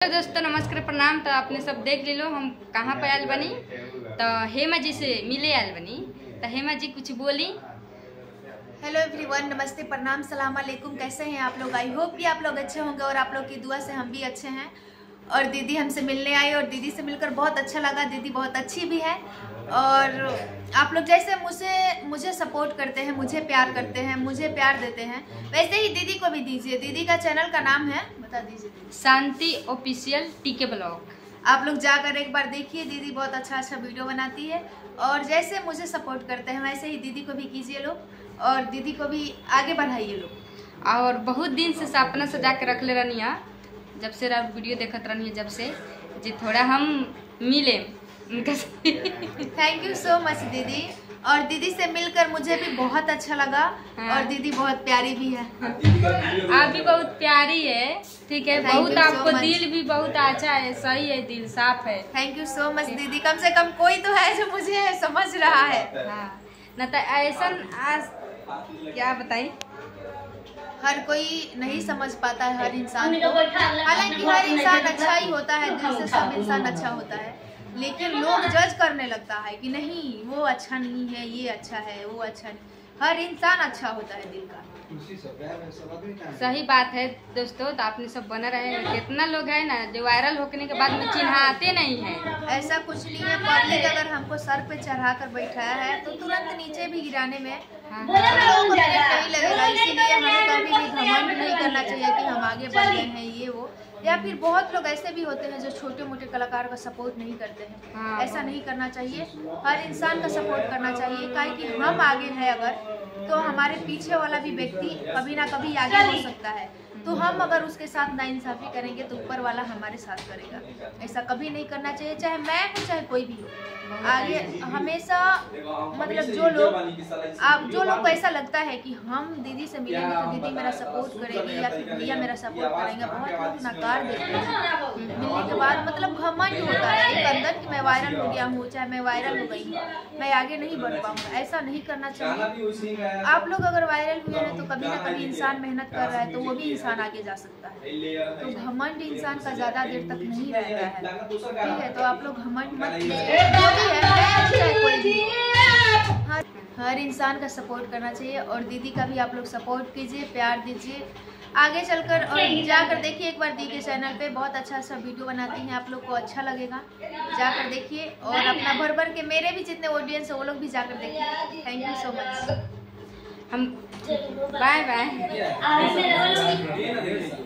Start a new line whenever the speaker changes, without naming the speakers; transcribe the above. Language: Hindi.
हेलो दोस्तों, नमस्कार, प्रणाम। तो आपने सब देख ले लो हम कहाँ पे आयल बनी। तो हेमा जी से मिले आयल बनी। तो हेमा जी कुछ बोली।
हेलो एवरीवन, नमस्ते, प्रणाम, सलाम अलैकुम। कैसे हैं आप लोग? आई होप कि आप लोग अच्छे होंगे और आप लोग की दुआ से हम भी अच्छे हैं। और दीदी हमसे मिलने आई और दीदी से मिलकर बहुत अच्छा लगा। दीदी बहुत अच्छी भी है और आप लोग जैसे मुझे सपोर्ट करते हैं, मुझे प्यार करते हैं, मुझे प्यार देते हैं, वैसे ही दीदी को भी दीजिए। दीदी का चैनल का नाम है, बता दीजिए।
Shanti official TK blog.
आप लोग जाकर एक बार देखिए। दीदी बहुत अच्छा वीडियो बनाती है और जैसे मुझे सपोर्ट करते हैं वैसे ही दीदी को भी कीजिए लोग और दीदी को भी आगे बढ़ाइए लोग।
और बहुत दिन से सपना सजा के रख ले रही, जब से वीडियो देखत रही, जब से जी थोड़ा हम मिले
थैंक यू सो मच दीदी। और दीदी से मिलकर मुझे भी बहुत अच्छा लगा। और दीदी बहुत प्यारी भी है।
आप भी बहुत प्यारी है, ठीक है। बहुत आपको दिल भी बहुत अच्छा है, सही है, दिल साफ है।
थैंक यू सो मच दीदी। कम से कम कोई तो है जो मुझे समझ रहा है।
हाँ, न तो ऐसा आज क्या बताई,
हर कोई नहीं समझ पाता है हर इंसान को। हालांकि हर इंसान अच्छा ही होता है, दिल से सब इंसान अच्छा होता है, लेकिन लोग जज करने लगता है कि नहीं वो अच्छा नहीं है, ये अच्छा है, वो अच्छा नहीं। हर इंसान अच्छा होता है दिल का।
सही बात है दोस्तों। तो आपने सब बना रहे। कितना लोग है ना जो वायरल होने के बाद में चिन्हाते नहीं है।
ऐसा कुछ नहीं है। पब्लिक अगर हमको सर पे चढ़ा कर बैठाया है तो तुरंत नीचे भी गिराने में लोगों को नहीं लगेगा। इसीलिए हमें कभी भी घमंड नहीं करना चाहिए कि हम आगे बढ़ गए हैं ये वो। या फिर बहुत लोग ऐसे भी होते हैं जो छोटे मोटे कलाकार का सपोर्ट नहीं करते हैं। ऐसा नहीं करना चाहिए। हर इंसान का सपोर्ट करना चाहिए, काहे कि हम आगे हैं अगर तो हमारे पीछे वाला भी व्यक्ति कभी ना कभी आगे हो सकता है। तो हम अगर उसके साथ नाइंसाफी करेंगे तो ऊपर वाला हमारे साथ करेगा। ऐसा कभी नहीं करना चाहिए, चाहे मैं हूँ चाहे कोई भी हो। आगे हमेशा मतलब जो लोग को ऐसा लगता है कि हम दीदी से मिलेंगे तो दीदी मेरा सपोर्ट करेगी या फिर भैया मेरा सपोर्ट करेंगे, बहुत लोग नकार देते हैं। मिलने के बाद मतलब घमंड होता है एक अंदर कि मैं वायरल हो गया हूँ, चाहे मैं वायरल हो गई हूँ, मैं आगे नहीं बढ़ पाऊंगा। ऐसा नहीं करना चाहिए। आप लोग अगर वायरल हुए हैं तो कभी ना कभी इंसान मेहनत कर रहा है तो वो भी इंसान आगे जा सकता है। तो घमंड इंसान का ज्यादा देर तक नहीं रहता है, ठीक है। तो आप लोग घमंड मत कीजिए। जो भी है, मैं चाहे कोई भी, हर इंसान का सपोर्ट करना चाहिए। और दीदी का भी आप लोग सपोर्ट कीजिए, प्यार दीजिए आगे चलकर। और जाकर देखिए एक बार दी के चैनल पे बहुत अच्छा वीडियो बनाती हैं, आप लोग को अच्छा लगेगा। जाकर देखिए और अपना भर के मेरे भी जितने ऑडियंस है वो लोग भी जाकर देखिए। Thank you so much.
हम बाय बाय।